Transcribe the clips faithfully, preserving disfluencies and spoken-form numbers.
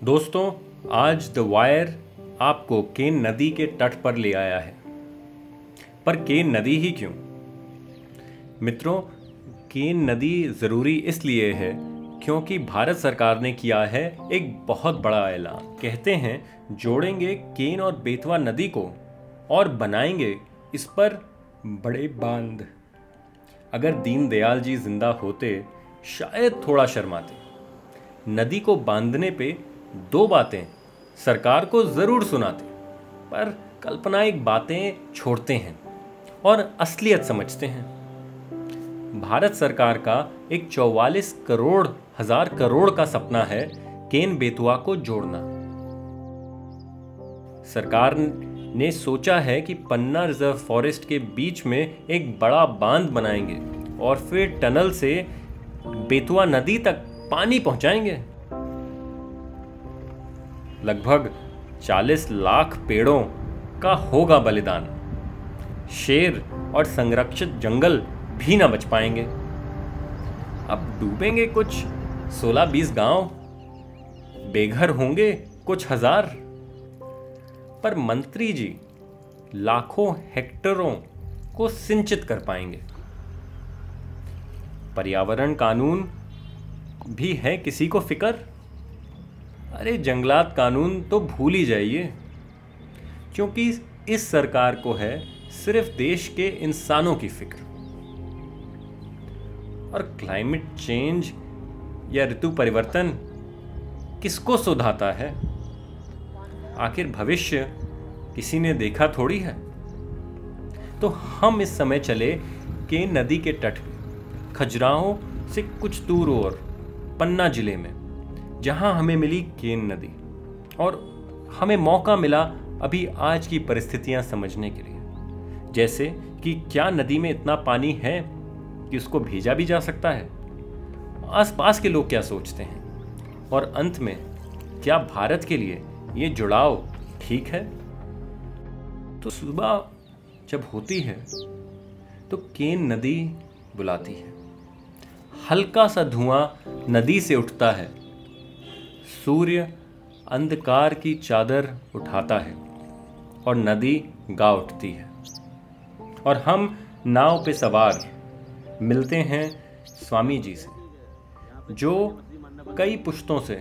दोस्तों, आज the wire आपको केन नदी के तट पर ले आया है। पर केन नदी ही क्यों? मित्रों, केन नदी ज़रूरी इसलिए है क्योंकि भारत सरकार ने किया है एक बहुत बड़ा ऐलान। कहते हैं जोड़ेंगे केन और बेतवा नदी को और बनाएंगे इस पर बड़े बांध। अगर दीनदयाल जी जिंदा होते शायद थोड़ा शर्माते। नदी को बांधने पे दो बातें सरकार को जरूर सुनाते, पर काल्पनिक बातें छोड़ते हैं और असलियत समझते हैं। भारत सरकार का एक चौवालीस करोड़ हजार करोड़ का सपना है केन बेतवा को जोड़ना। सरकार ने सोचा है कि पन्ना रिजर्व फॉरेस्ट के बीच में एक बड़ा बांध बनाएंगे और फिर टनल से बेतवा नदी तक पानी पहुंचाएंगे। लगभग चालीस लाख पेड़ों का होगा बलिदान। शेर और संरक्षित जंगल भी ना बच पाएंगे। अब डूबेंगे कुछ सोलह बीस गांव, बेघर होंगे कुछ हजार, पर मंत्री जी लाखों हेक्टरों को सिंचित कर पाएंगे। पर्यावरण कानून भी है किसी को फिक्र? अरे जंगलात कानून तो भूल ही जाइए, क्योंकि इस सरकार को है सिर्फ देश के इंसानों की फिक्र। और क्लाइमेट चेंज या ऋतु परिवर्तन किसको सुधाता है? आखिर भविष्य किसी ने देखा थोड़ी है। तो हम इस समय चले केन नदी के तट पे, खजुराहो से कुछ दूर और पन्ना जिले में, जहां हमें मिली केन नदी और हमें मौका मिला अभी आज की परिस्थितियां समझने के लिए। जैसे कि क्या नदी में इतना पानी है कि उसको भेजा भी जा सकता है? आसपास के लोग क्या सोचते हैं? और अंत में क्या भारत के लिए ये जुड़ाव ठीक है? तो सुबह जब होती है तो केन नदी बुलाती है। हल्का सा धुआं नदी से उठता है। सूर्य अंधकार की चादर उठाता है और नदी गा उठती है। और हम नाव पे सवार मिलते हैं स्वामी जी से, जो कई पुश्तों से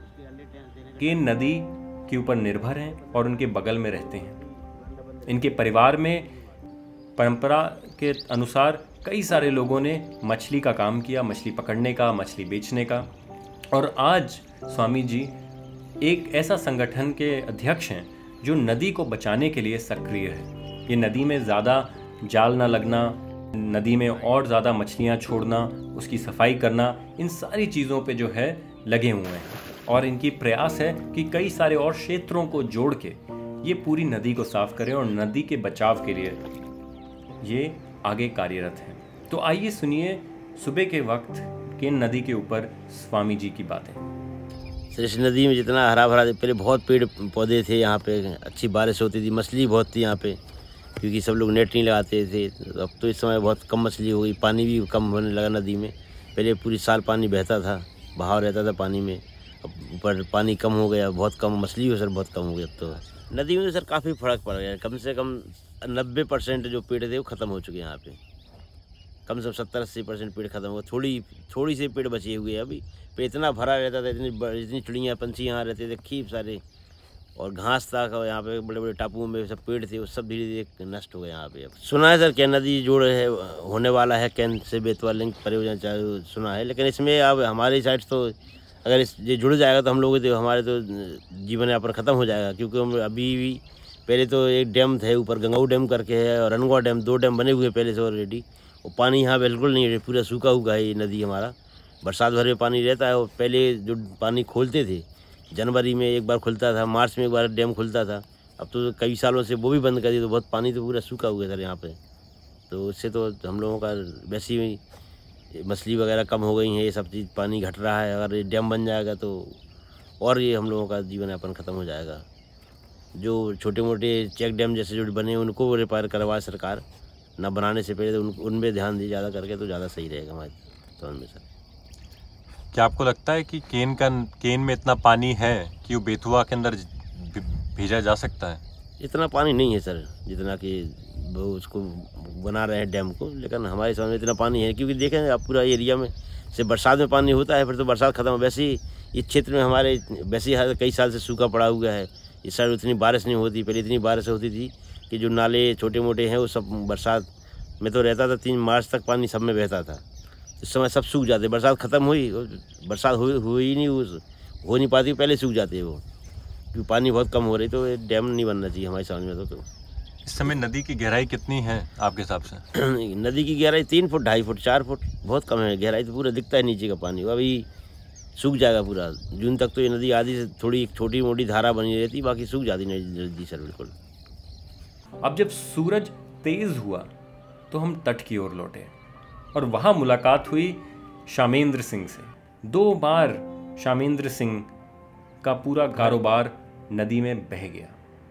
केन नदी के ऊपर निर्भर हैं और उनके बगल में रहते हैं। इनके परिवार में परंपरा के अनुसार कई सारे लोगों ने मछली का काम किया, मछली पकड़ने का, मछली बेचने का। और आज स्वामी जी एक ऐसा संगठन के अध्यक्ष हैं जो नदी को बचाने के लिए सक्रिय है। ये नदी में ज़्यादा जाल ना लगना, नदी में और ज़्यादा मछलियाँ छोड़ना, उसकी सफाई करना, इन सारी चीज़ों पे जो है लगे हुए हैं। और इनकी प्रयास है कि कई सारे और क्षेत्रों को जोड़ के ये पूरी नदी को साफ करें और नदी के बचाव के लिए ये आगे कार्यरत हैं। तो आइए सुनिए सुबह के वक्त केन नदी के ऊपर स्वामी जी की बातें। सृष्टि नदी में जितना हरा भरा, पहले बहुत पेड़ पौधे थे यहाँ पे, अच्छी बारिश होती थी, मछली बहुत थी यहाँ पे, क्योंकि सब लोग नेट नहीं लगाते थे। अब तो इस समय बहुत कम मछली हो गई, पानी भी कम होने लगा नदी में। पहले पूरी साल पानी बहता था, बहाव रहता था पानी में। अब ऊपर पानी कम हो गया, बहुत कम मछली हो सर, बहुत कम हो गई। अब तो नदी में तो सर काफ़ी फ़र्क पड़ गया। कम से कम नब्बे परसेंट जो पेड़ थे वो ख़त्म हो चुके हैं यहाँ पे। कम से कम सत्तर अस्सी परसेंट पेड़ खत्म हो, थोड़ी थोड़ी से पेड़ बचे हुए हैं अभी। पे इतना भरा रहता था, इतनी इतनी चिड़ियाँ पंछी यहाँ रहते थे खूब सारे, और घास था यहाँ पे, बड़े बड़े टापुओं में सब पेड़ थे, वो सब धीरे धीरे नष्ट हो गए यहाँ पे। अब सुना है सर केन नदी जोड़ है होने वाला है, केन से बेतवा लिंक परियोजना चालू सुना है। लेकिन इसमें अब हमारी साइड तो अगर इस ये जुड़ जाएगा तो हम लोग तो हमारे तो जीवन यापन ख़त्म हो जाएगा। क्योंकि हम अभी भी पहले तो एक डैम थे ऊपर, गंगाऊ डैम करके है, और रनगवा डैम, दो डैम बने हुए पहले से ऑलरेडी। वो पानी यहाँ बिल्कुल नहीं है, पूरा सूखा हुआ है ये नदी हमारा। बरसात भर में पानी रहता है। और पहले जो पानी खोलते थे, जनवरी में एक बार खुलता था, मार्च में एक बार डैम खुलता था। अब तो कई सालों से वो भी बंद कर दिया, तो बहुत पानी तो पूरा सूखा हुआ था यहाँ पे। तो इससे तो हम लोगों का वैसे ही मछली वगैरह कम हो गई हैं, ये सब चीज़, पानी घट रहा है। अगर ये डैम बन जाएगा तो और ये हम लोगों का जीवन यापन ख़त्म हो जाएगा। जो छोटे मोटे चेक डैम जैसे जो बने उनको रिपेयर करवाए सरकार, ना बनाने से पहले तो उन उनमें ध्यान दी ज़्यादा करके, तो ज़्यादा सही रहेगा हमारे समझ में सर। क्या आपको लगता है कि केन का केन में इतना पानी है कि वो बेतुआ के अंदर भेजा जा सकता है? इतना पानी नहीं है सर जितना कि वो उसको बना रहे हैं डैम को, लेकिन हमारे सामने इतना पानी है क्योंकि देखें आप पूरा एरिया में से बरसात में पानी होता है, फिर तो बरसात खत्म। वैसे ही इस क्षेत्र में हमारे वैसे ही कई साल से सूखा पड़ा हुआ है। इस साल उतनी बारिश नहीं होती, पहले इतनी बारिश होती थी कि जो नाले छोटे मोटे हैं वो सब बरसात में तो रहता था, तीन मार्च तक पानी सब में बहता था। इस समय सब सूख जाते, बरसात ख़त्म हुई, बरसात हुई हुई ही नहीं, हो नहीं पाती, पहले सूख जाते वो क्योंकि पानी बहुत कम हो रही। तो डैम नहीं बनना चाहिए हमारी समझ में। तो, तो इस समय नदी की गहराई कितनी है आपके हिसाब से? नदी की गहराई तीन फुट ढाई फुट चार फुट बहुत कम है गहराई, तो पूरा दिखता है नीचे का पानी। अभी सूख जाएगा पूरा जून तक। तो ये नदी आधी से थोड़ी छोटी मोटी धारा बनी रहती, बाकी सूख जाती नदी सर बिल्कुल। अब जब सूरज तेज हुआ तो हम तट की ओर लौटे और वहां मुलाकात हुई शामेंद्र सिंह से। दो बार शामेंद्र सिंह का पूरा कारोबार नदी में बह गया,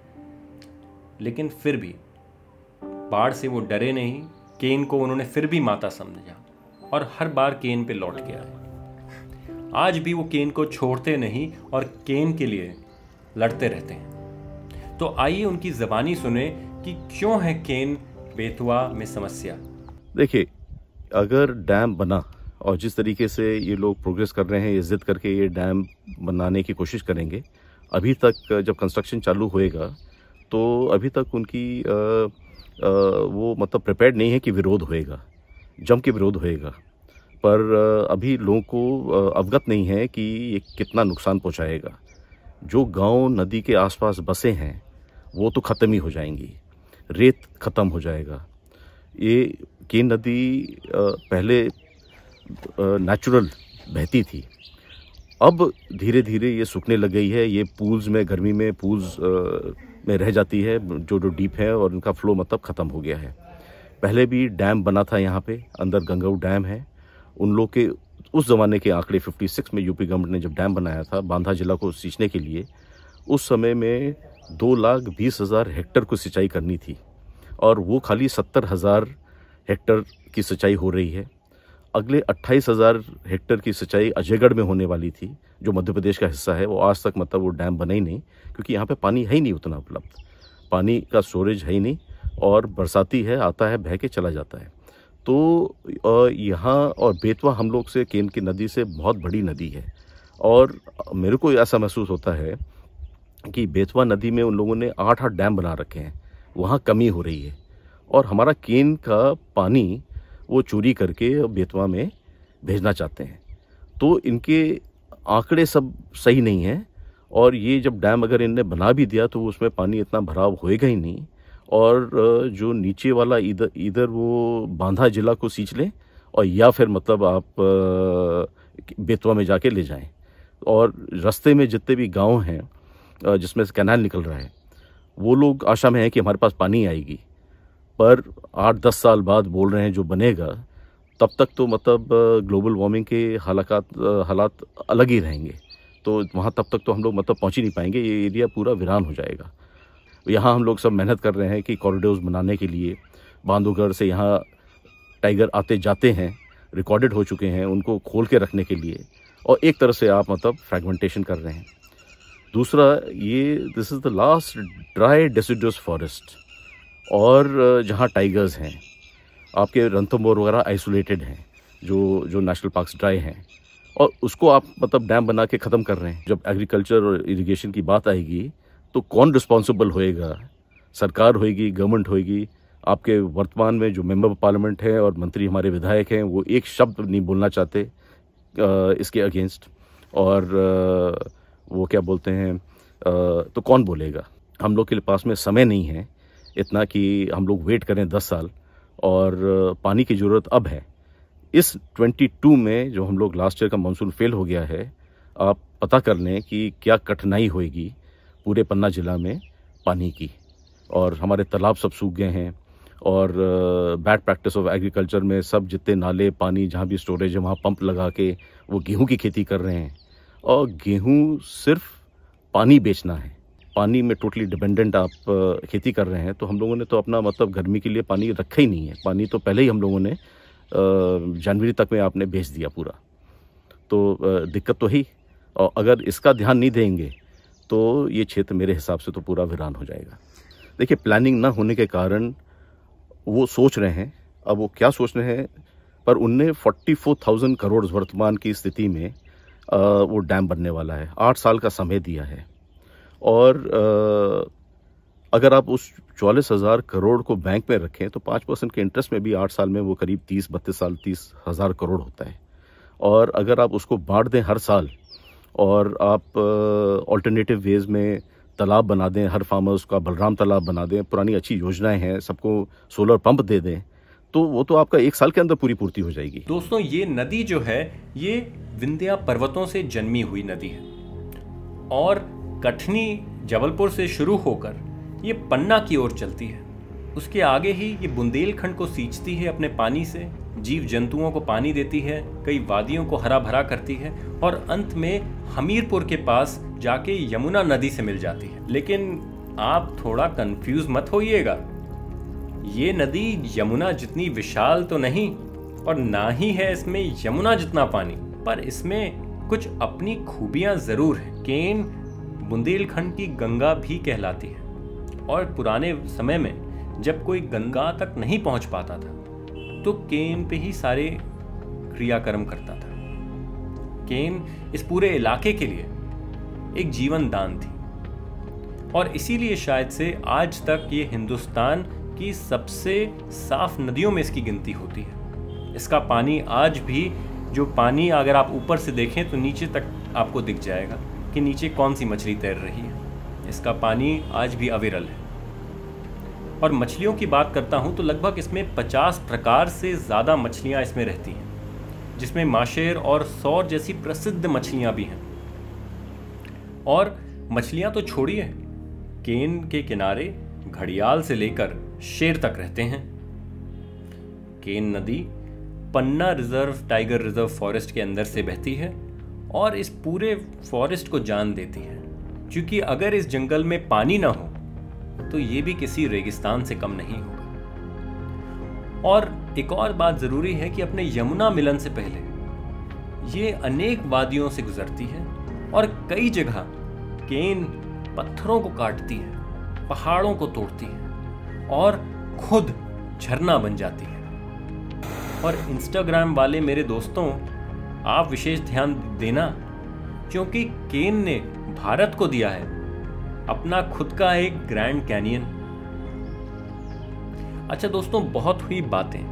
लेकिन फिर भी बाढ़ से वो डरे नहीं। केन को उन्होंने फिर भी माता समझा और हर बार केन पे लौट के आए। आज भी वो केन को छोड़ते नहीं और केन के लिए लड़ते रहते हैं। तो आइए उनकी ज़बानी सुने कि क्यों है केन बेतुआ में समस्या। देखिए, अगर डैम बना और जिस तरीके से ये लोग प्रोग्रेस कर रहे हैं, ये जिद करके ये डैम बनाने की कोशिश करेंगे, अभी तक जब कंस्ट्रक्शन चालू होएगा तो अभी तक उनकी आ, आ, वो मतलब प्रिपेयर्ड नहीं है कि विरोध होएगा, जम के विरोध होएगा। पर अभी लोगों को अवगत नहीं है कि ये कितना नुकसान पहुंचाएगा। जो गांव नदी के आसपास बसे हैं वो तो ख़त्म ही हो जाएंगी, रेत ख़त्म हो जाएगा। ये केन नदी पहले नेचुरल बहती थी, अब धीरे धीरे ये सूखने लग गई है। ये पूल्स में, गर्मी में पूल्स में रह जाती है जो जो डीप है, और इनका फ्लो मतलब ख़त्म हो गया है। पहले भी डैम बना था यहाँ पे, अंदर गंगाऊ डैम है। उन लोग के उस ज़माने के आंकड़े छप्पन में यूपी गवर्नमेंट ने जब डैम बनाया था बांधा जिला को सींचने के लिए, उस समय में दो लाख बीस हज़ार हेक्टर को सिंचाई करनी थी और वो खाली सत्तर हज़ार हेक्टर की सिंचाई हो रही है। अगले अट्ठाईस हज़ार हेक्टर की सिंचाई अजयगढ़ में होने वाली थी जो मध्य प्रदेश का हिस्सा है। वो आज तक मतलब वो डैम बना ही नहीं क्योंकि यहाँ पे पानी है ही नहीं उतना उपलब्ध, पानी का स्टोरेज है ही नहीं, और बरसाती है, आता है, बह के चला जाता है। तो यहाँ और बेतवा हम लोग से केन की नदी से बहुत बड़ी नदी है, और मेरे को ऐसा महसूस होता है कि बेतवा नदी में उन लोगों ने आठ आठ डैम बना रखे हैं, वहाँ कमी हो रही है, और हमारा केन का पानी वो चोरी करके बेतवा में भेजना चाहते हैं। तो इनके आंकड़े सब सही नहीं हैं, और ये जब डैम अगर इनने बना भी दिया तो उसमें पानी इतना भराव होएगा ही नहीं, और जो नीचे वाला इधर इधर वो बांधा जिला को सींच लें, और या फिर मतलब आप बेतवा में जाके ले जाएं। और रास्ते में जितने भी गांव हैं जिसमें से कैनाल निकल रहा है, वो लोग आशा में हैं कि हमारे पास पानी आएगी, पर आठ दस साल बाद बोल रहे हैं जो बनेगा, तब तक तो मतलब ग्लोबल वार्मिंग के हालात हालात अलग ही रहेंगे। तो वहाँ तब तक तो हम लोग मतलब पहुँच ही नहीं पाएंगे, ये एरिया पूरा वीरान हो जाएगा। यहाँ हम लोग सब मेहनत कर रहे हैं कि कॉरिडोर्स बनाने के लिए, बांधवगढ़ से यहाँ टाइगर आते जाते हैं, रिकॉर्डेड हो चुके हैं, उनको खोल के रखने के लिए, और एक तरह से आप मतलब फ्रैगमेंटेशन कर रहे हैं। दूसरा, ये this is the last dry deciduous forest, और जहाँ टाइगर्स हैं, आपके रणथंभौर वगैरह आइसोलेटेड हैं, जो जो नेशनल पार्क्स ड्राई हैं, और उसको आप मतलब डैम बना के ख़त्म कर रहे हैं। जब एग्रीकल्चर और इरिगेशन की बात आएगी तो कौन रिस्पॉन्सिबल होएगा? सरकार होएगी, गवर्नमेंट होएगी। आपके वर्तमान में जो मेंबर पार्लियामेंट हैं और मंत्री हमारे विधायक हैं, वो एक शब्द नहीं बोलना चाहते इसके अगेंस्ट, और वो क्या बोलते हैं, तो कौन बोलेगा? हम लोग के पास में समय नहीं है इतना कि हम लोग वेट करें दस साल, और पानी की ज़रूरत अब है। इस बाईस में जो हम लोग लास्ट ईयर का मानसून फेल हो गया है, आप पता कर लें कि क्या कठिनाई होएगी पूरे पन्ना जिला में पानी की। और हमारे तालाब सब सूख गए हैं, और बैड प्रैक्टिस ऑफ एग्रीकल्चर में सब जितने नाले, पानी जहाँ भी स्टोरेज है वहाँ पंप लगा के वो गेहूं की खेती कर रहे हैं, और गेहूं सिर्फ पानी बेचना है, पानी में टोटली डिपेंडेंट आप खेती कर रहे हैं। तो हम लोगों ने तो अपना मतलब गर्मी के लिए पानी रखा ही नहीं है, पानी तो पहले ही हम लोगों ने जनवरी तक में आपने बेच दिया पूरा। तो दिक्कत तो ही, और अगर इसका ध्यान नहीं देंगे तो ये क्षेत्र मेरे हिसाब से तो पूरा वीरान हो जाएगा। देखिए, प्लानिंग ना होने के कारण वो सोच रहे हैं, अब वो क्या सोच रहे हैं, पर उनने चौवालीस हज़ार करोड़ वर्तमान की स्थिति में आ, वो डैम बनने वाला है, आठ साल का समय दिया है। और आ, अगर आप उस चौवालीस हज़ार करोड़ को बैंक में रखें तो पाँच परसेंट के इंटरेस्ट में भी आठ साल में वो करीब तीस बत्तीस साल तीस हज़ार करोड़ होता है। और अगर आप उसको बांट दें हर साल, और आप ऑल्टरनेटिव वेज में तालाब बना दें, हर फार्मर्स का बलराम तालाब बना दें, पुरानी अच्छी योजनाएं हैं, सबको सोलर पंप दे दें, तो वो तो आपका एक साल के अंदर पूरी पूर्ति हो जाएगी। दोस्तों, ये नदी जो है ये विंध्या पर्वतों से जन्मी हुई नदी है और कटनी जबलपुर से शुरू होकर ये पन्ना की ओर चलती है। उसके आगे ही ये बुंदेलखंड को सींचती है अपने पानी से, जीव जंतुओं को पानी देती है, कई वादियों को हरा भरा करती है और अंत में हमीरपुर के पास जाके यमुना नदी से मिल जाती है। लेकिन आप थोड़ा कंफ्यूज मत होइएगा, ये नदी यमुना जितनी विशाल तो नहीं और ना ही है इसमें यमुना जितना पानी, पर इसमें कुछ अपनी खूबियां जरूर हैं। केन बुंदेलखंड की गंगा भी कहलाती है और पुराने समय में जब कोई गंगा तक नहीं पहुंच पाता था तो केन पे ही सारे क्रियाक्रम करता था। केन इस पूरे इलाके के लिए एक जीवन दान थी और इसीलिए शायद से आज तक ये हिंदुस्तान की सबसे साफ नदियों में इसकी गिनती होती है। इसका पानी आज भी, जो पानी अगर आप ऊपर से देखें तो नीचे तक आपको दिख जाएगा कि नीचे कौन सी मछली तैर रही है। इसका पानी आज भी अविरल है। और मछलियों की बात करता हूं तो लगभग इसमें पचास प्रकार से ज़्यादा मछलियां इसमें रहती हैं, जिसमें माशेर और सौर जैसी प्रसिद्ध मछलियां भी हैं। और मछलियां तो छोड़िए, केन के किनारे घड़ियाल से लेकर शेर तक रहते हैं। केन नदी Panna reserve tiger reserve forest के अंदर से बहती है और इस पूरे फॉरेस्ट को जान देती है, क्योंकि अगर इस जंगल में पानी ना हो तो ये भी किसी रेगिस्तान से कम नहीं होगा। और एक और बात जरूरी है कि अपने यमुना मिलन से पहले ये अनेक वादियों से गुजरती है और कई जगह केन पत्थरों को काटती है, पहाड़ों को तोड़ती है और खुद झरना बन जाती है। और इंस्टाग्राम वाले मेरे दोस्तों, आप विशेष ध्यान देना, क्योंकि केन ने भारत को दिया है अपना खुद का एक ग्रैंड कैनियन। अच्छा दोस्तों, बहुत हुई बातें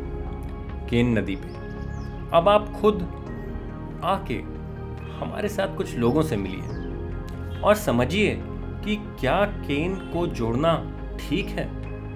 केन नदी पे। अब आप खुद आके हमारे साथ कुछ लोगों से मिलिए और समझिए कि क्या केन को जोड़ना ठीक है।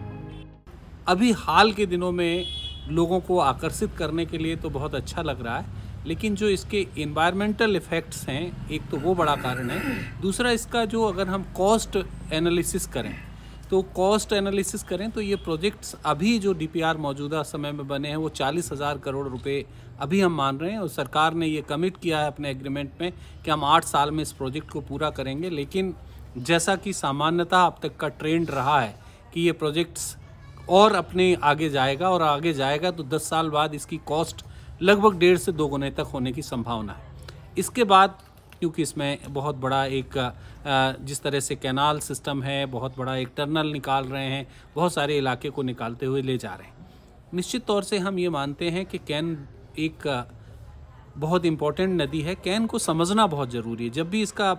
अभी हाल के दिनों में लोगों को आकर्षित करने के लिए तो बहुत अच्छा लग रहा है, लेकिन जो इसके एनवायरमेंटल इफ़ेक्ट्स हैं, एक तो वो बड़ा कारण है। दूसरा, इसका जो अगर हम कॉस्ट एनालिसिस करें तो कॉस्ट एनालिसिस करें तो ये प्रोजेक्ट्स अभी जो डीपीआर मौजूदा समय में बने हैं वो चालीस हज़ार करोड़ रुपए अभी हम मान रहे हैं और सरकार ने ये कमिट किया है अपने एग्रीमेंट में कि हम आठ साल में इस प्रोजेक्ट को पूरा करेंगे। लेकिन जैसा कि सामान्यतः अब तक का ट्रेंड रहा है कि ये प्रोजेक्ट्स और अपने आगे जाएगा और आगे जाएगा तो दस साल बाद इसकी कॉस्ट लगभग डेढ़ से दो गुने तक होने की संभावना है। इसके बाद क्योंकि इसमें बहुत बड़ा एक जिस तरह से कैनाल सिस्टम है, बहुत बड़ा एक टनल निकाल रहे हैं, बहुत सारे इलाके को निकालते हुए ले जा रहे हैं, निश्चित तौर से हम ये मानते हैं कि कैन एक बहुत इम्पोर्टेंट नदी है। कैन को समझना बहुत ज़रूरी है। जब भी इसका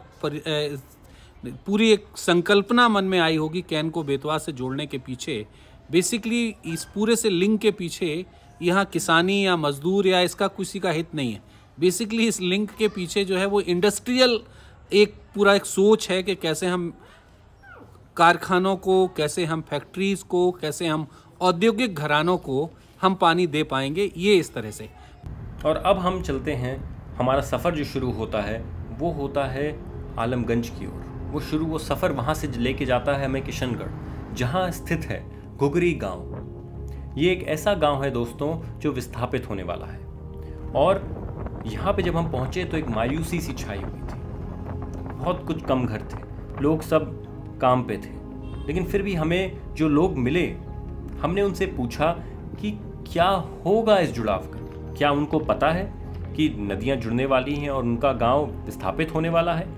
पूरी एक संकल्पना मन में आई होगी कैन को बेतवा से जोड़ने के पीछे, बेसिकली इस पूरे से लिंक के पीछे यहाँ किसानी या मजदूर या इसका किसी का हित नहीं है। बेसिकली इस लिंक के पीछे जो है वो इंडस्ट्रियल एक पूरा एक सोच है कि कैसे हम कारखानों को, कैसे हम फैक्ट्रीज़ को, कैसे हम औद्योगिक घरानों को हम पानी दे पाएंगे, ये इस तरह से। और अब हम चलते हैं, हमारा सफ़र जो शुरू होता है वो होता है आलमगंज की ओर। वो शुरू वो सफ़र वहाँ से लेके जाता है हमें किशनगढ़, जहाँ स्थित है घुघरी गांव। ये एक ऐसा गांव है दोस्तों जो विस्थापित होने वाला है। और यहाँ पे जब हम पहुँचे तो एक मायूसी सी छाई हुई थी। बहुत कुछ कम घर थे, लोग सब काम पे थे, लेकिन फिर भी हमें जो लोग मिले, हमने उनसे पूछा कि क्या होगा इस जुड़ाव का, क्या उनको पता है कि नदियां जुड़ने वाली हैं और उनका गांव विस्थापित होने वाला है।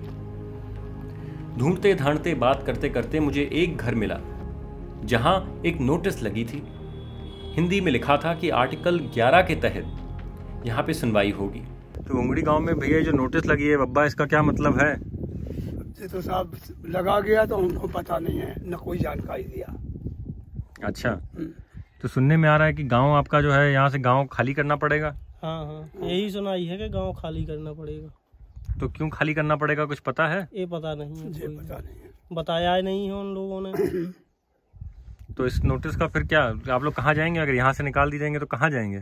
ढूंढते ढांढते बात करते करते मुझे एक घर मिला जहां एक नोटिस लगी थी। हिंदी में लिखा था कि आर्टिकल ग्यारह के तहत यहाँ पे सुनवाई होगी। तो उंगड़ी गांव में भैया जो नोटिस लगी है बब्बा, इसका क्या मतलब है? ये तो साहब लगा गया तो हमको पता नहीं है, न कोई जानकारी दिया। अच्छा, तो सुनने में आ रहा है कि गांव आपका जो है यहाँ से गांव खाली करना पड़ेगा। हाँ हाँ, यही सुनाई है कि गांव खाली करना पड़ेगा। तो क्यों खाली करना पड़ेगा, कुछ पता है? ये पता नहीं है, ये पता नहीं है, बताया ही नहीं है उन लोगों ने। तो इस नोटिस का फिर क्या, आप लोग कहाँ जाएंगे? अगर यहाँ से निकाल दी जाएंगे तो कहाँ जाएंगे?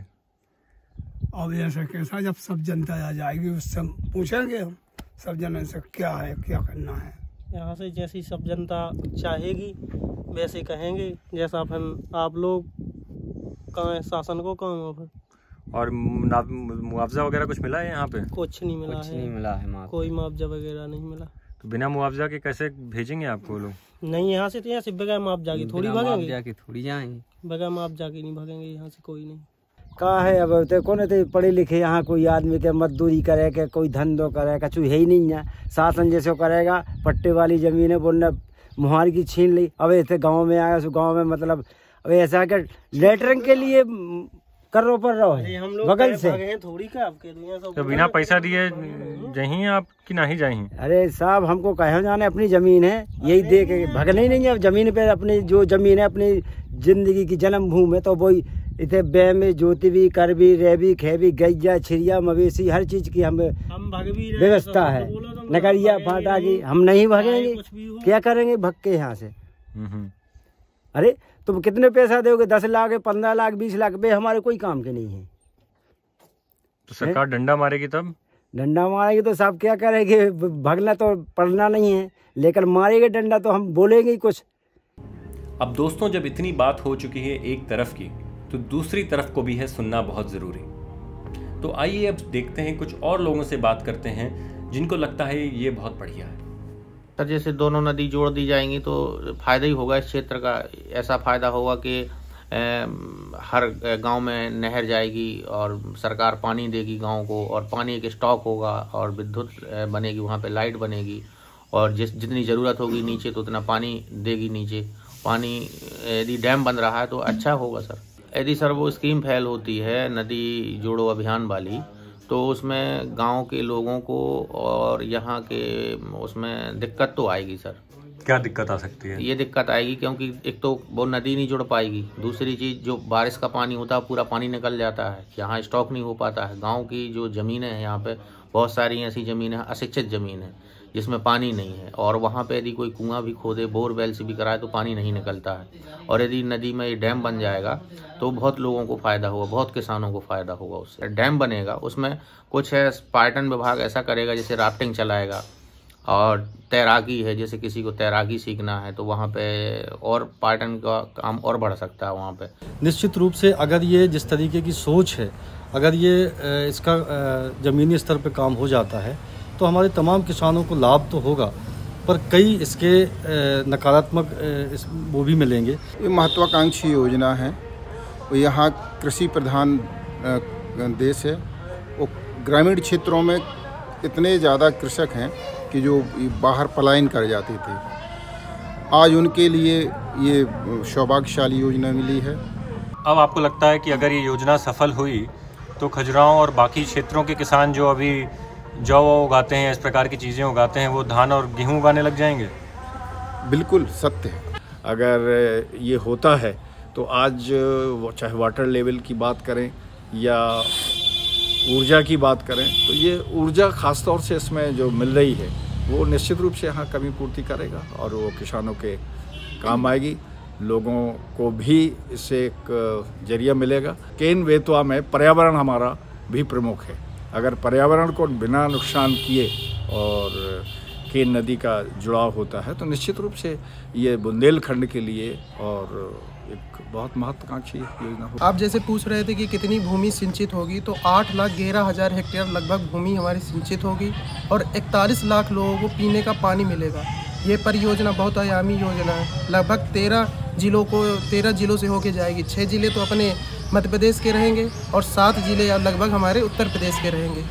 अब ऐसा कैसा, जब सब जनता आ जाएगी उससे पूछेंगे हम सब जन से क्या है, क्या करना है। यहाँ से जैसी सब जनता चाहेगी वैसे कहेंगे, जैसा अपन आप लोग कहाँ शासन को काम है। और मुआवजा वगैरह कुछ मिला है यहाँ पे? कुछ नहीं मिला कुछ है, नहीं मिला है, कोई मुआवजा वगैरह नहीं मिला। तो बिना मुआवजा के कैसे भेजेंगे आपको लोग? नहीं, यहाँ से तो यहाँ से बगैर मुआवजा की थोड़ी भागेंगे, जाके थोड़ी जाएंगे, बगैर मुआवजा की नहीं भागेंगे यहाँ से कोई नहीं। कहा है अब तो कौन थे पढ़े लिखे यहाँ कोई आदमी के मजदूरी करे के कोई धंधो करे, कछु है ही नहीं है। शासन जैसे करेगा, पट्टे वाली जमीन है बोलना मुहार की छीन ली। अब ऐसे गांव में आया, गांव में मतलब अब ऐसा कि लेटरिंग के लिए करो पर रहो है हम लोग बगल से थोड़ी का आपके तो बिना पैसा दिए जहीं आप कि नहीं जाहीं? अरे साहब हमको कहे जाने, अपनी जमीन है, यही दे के भगना ही नहीं है। जमीन पे अपनी जो जमीन है अपनी जिंदगी की जन्म भूमि है, तो वही इतने बे में जोती भी कर भी रह भी खे भी गैया छिड़िया मवेशी हर चीज की हम व्यवस्था है। नगरिया फाटा की हम नहीं भगेंगे, क्या करेंगे भग के यहाँ से? अरे तुम कितने पैसा दोगे? दस लाख पंद्रह लाख बीस लाख बे हमारे कोई काम के नहीं है। तो सरकार डंडा मारेगी तब? डंडा मारेगी तो साहब क्या करेंगे, भगना तो पड़ना नहीं है, लेकिन मारेंगे डंडा तो हम बोलेंगे ही कुछ। अब दोस्तों, जब इतनी बात हो चुकी है एक तरफ की, तो दूसरी तरफ को भी है सुनना बहुत ज़रूरी। तो आइए अब देखते हैं, कुछ और लोगों से बात करते हैं जिनको लगता है ये बहुत बढ़िया है। सर जैसे दोनों नदी जोड़ दी जाएंगी तो फ़ायदा ही होगा इस क्षेत्र का। ऐसा फ़ायदा होगा कि हर गांव में नहर जाएगी और सरकार पानी देगी गांव को, और पानी एक स्टॉक होगा और विद्युत बनेगी, वहां पे लाइट बनेगी, और जिस जितनी ज़रूरत होगी नीचे तो उतना पानी देगी नीचे। पानी यदि डैम बन रहा है तो अच्छा होगा सर। यदि सर वो स्कीम फैल होती है नदी जोड़ो अभियान वाली, तो उसमें गांव के लोगों को और यहाँ के उसमें दिक्कत तो आएगी सर। क्या दिक्कत आ सकती है? ये दिक्कत आएगी क्योंकि एक तो वो नदी नहीं जुड़ पाएगी, दूसरी चीज़ जो बारिश का पानी होता है पूरा पानी निकल जाता है, यहाँ स्टॉक नहीं हो पाता है। गांव की जो ज़मीनें हैं, यहाँ पे बहुत सारी ऐसी ज़मीनें हैं, अशिक्षित ज़मीन है जिसमें पानी नहीं है, और वहाँ पे यदि कोई कुआं भी खोदे, बोरवेल से भी कराए तो पानी नहीं निकलता है। और यदि नदी में ये डैम बन जाएगा तो बहुत लोगों को फ़ायदा होगा, बहुत किसानों को फ़ायदा होगा उससे। डैम बनेगा, उसमें कुछ है पर्यटन विभाग ऐसा करेगा जैसे राफ्टिंग चलाएगा, और तैराकी है, जैसे किसी को तैराकी सीखना है तो वहाँ पे और पर्यटन का काम और बढ़ सकता है वहाँ पे। निश्चित रूप से अगर ये जिस तरीके की सोच है, अगर ये इसका ज़मीनी स्तर पे काम हो जाता है तो हमारे तमाम किसानों को लाभ तो होगा, पर कई इसके नकारात्मक इस वो भी मिलेंगे। ये महत्वाकांक्षी योजना है, यहाँ कृषि प्रधान देश है, वो ग्रामीण क्षेत्रों में इतने ज़्यादा कृषक हैं कि जो बाहर पलायन कर जाते थे, आज उनके लिए ये सौभाग्यशाली योजना मिली है। अब आपको लगता है कि अगर ये योजना सफल हुई तो खजुराहो और बाकी क्षेत्रों के किसान जो अभी जौ उगाते हैं, इस प्रकार की चीज़ें उगाते हैं, वो धान और गेहूं उगाने लग जाएंगे? बिल्कुल सत्य है। अगर ये होता है तो आज चाहे वाटर लेवल की बात करें या ऊर्जा की बात करें, तो ये ऊर्जा ख़ास तौर से इसमें जो मिल रही है वो निश्चित रूप से यहाँ कमी पूर्ति करेगा और वो किसानों के काम आएगी। लोगों को भी इससे एक जरिया मिलेगा। केन बेतवा में पर्यावरण हमारा भी प्रमुख है। अगर पर्यावरण को बिना नुकसान किए और केन नदी का जुड़ाव होता है तो निश्चित रूप से ये बुंदेलखंड के लिए और एक बहुत महत्वाकांक्षी योजना हो। आप जैसे पूछ रहे थे कि कितनी भूमि सिंचित होगी, तो आठ लाख ग्यारह हज़ार हेक्टेयर लगभग भूमि हमारी सिंचित होगी और इकतालीस लाख लोगों को पीने का पानी मिलेगा। ये परियोजना बहुत आयामी योजना है, लगभग तेरह जिलों को तेरह जिलों से होके जाएगी। छः जिले तो अपने मध्य प्रदेश के रहेंगे और सात जिले लगभग हमारे उत्तर प्रदेश के रहेंगे।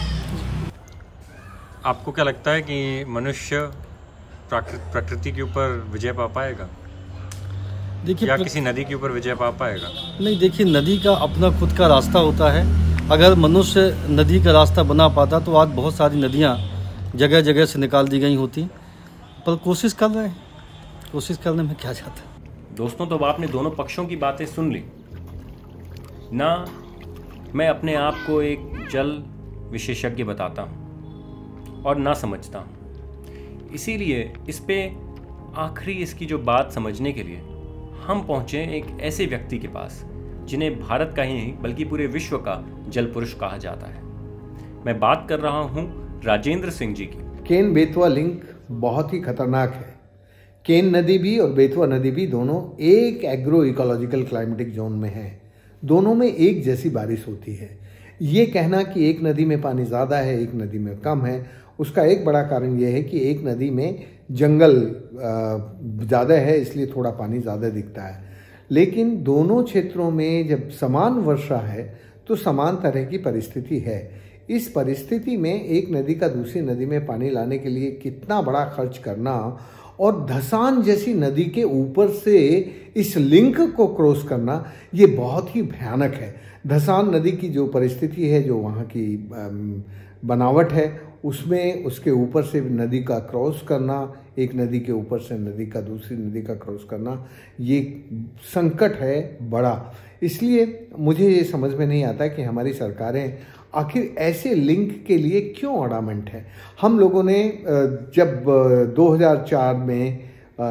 आपको क्या लगता है कि मनुष्य प्रकृति के ऊपर विजय पा पाएगा? देखिए, या किसी नदी के ऊपर विजय पा पाएगा? नहीं, देखिए, नदी का अपना खुद का रास्ता होता है। अगर मनुष्य नदी का रास्ता बना पाता तो आज बहुत सारी नदियाँ जगह जगह से निकाल दी गई होती, पर कोशिश कर रहे हैं, कोशिश करने में क्या जाता है। दोस्तों, तो अब आपने दोनों पक्षों की बातें सुन ली ना। मैं अपने आप को एक जल विशेषज्ञ बताता हूँ और ना समझता हूँ, इसीलिए इस पे आखिरी इसकी जो बात समझने के लिए हम पहुँचे एक ऐसे व्यक्ति के पास जिन्हें भारत का ही नहीं बल्कि पूरे विश्व का जल पुरुष कहा जाता है। मैं बात कर रहा हूँ राजेंद्र सिंह जी की। केन बेतवा लिंक बहुत ही खतरनाक है। केन नदी भी और बेतवा नदी भी दोनों एक एग्रो इकोलॉजिकल क्लाइमेटिक जोन में हैं। दोनों में एक जैसी बारिश होती है। ये कहना कि एक नदी में पानी ज़्यादा है, एक नदी में कम है, उसका एक बड़ा कारण यह है कि एक नदी में जंगल ज़्यादा है, इसलिए थोड़ा पानी ज़्यादा दिखता है। लेकिन दोनों क्षेत्रों में जब समान वर्षा है तो समान तरह की परिस्थिति है। इस परिस्थिति में एक नदी का दूसरी नदी में पानी लाने के लिए कितना बड़ा खर्च करना और धसान जैसी नदी के ऊपर से इस लिंक को क्रॉस करना, ये बहुत ही भयानक है। धसान नदी की जो परिस्थिति है, जो वहाँ की बनावट है, उसमें उसके ऊपर से नदी का क्रॉस करना, एक नदी के ऊपर से नदी का दूसरी नदी का क्रॉस करना, ये संकट है बड़ा। इसलिए मुझे ये समझ में नहीं आता कि हमारी सरकारें आखिर ऐसे लिंक के लिए क्यों अडामेंट है। हम लोगों ने जब दो हज़ार चार में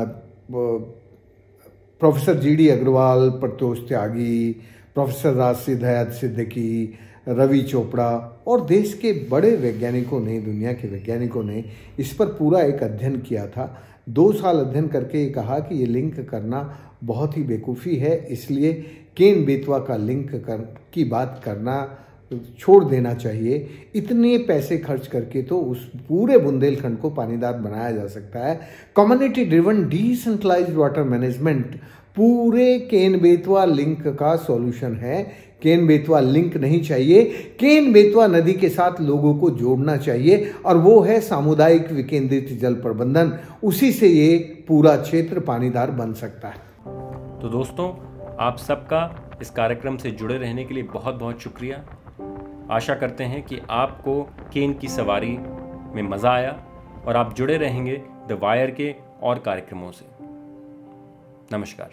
professor G D Agarwal, Pratyush Tyagi, professor Rashid Hayat Siddiqui, Ravi Chopra और देश के बड़े वैज्ञानिकों ने, दुनिया के वैज्ञानिकों ने इस पर पूरा एक अध्ययन किया था। दो साल अध्ययन करके ये कहा कि ये लिंक करना बहुत ही बेवकूफ़ी है, इसलिए केन बेतवा का लिंक कर की बात करना छोड़ देना चाहिए। इतने पैसे खर्च करके तो उस पूरे बुंदेलखंड को पानीदार बनाया जा सकता है। Community driven decentralised water management पूरे केन बेतवा लिंक का सॉल्यूशन है। केन बेतवा लिंक नहीं चाहिए, केन बेतवा नदी के साथ लोगों को जोड़ना चाहिए और वो है सामुदायिक विकेंद्रित जल प्रबंधन। उसी से ये पूरा क्षेत्र पानीदार बन सकता है। तो दोस्तों, आप सबका इस कार्यक्रम से जुड़े रहने के लिए बहुत बहुत शुक्रिया। आशा करते हैं कि आपको केन की सवारी में मज़ा आया और आप जुड़े रहेंगे द वायर के और कार्यक्रमों से। नमस्कार।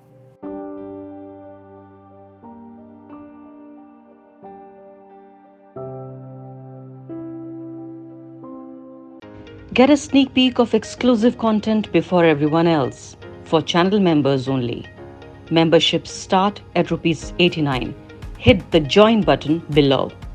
Get a sneak peek of exclusive content before everyone else for channel members only. Memberships start at rupees eighty-nine. Hit the join button below.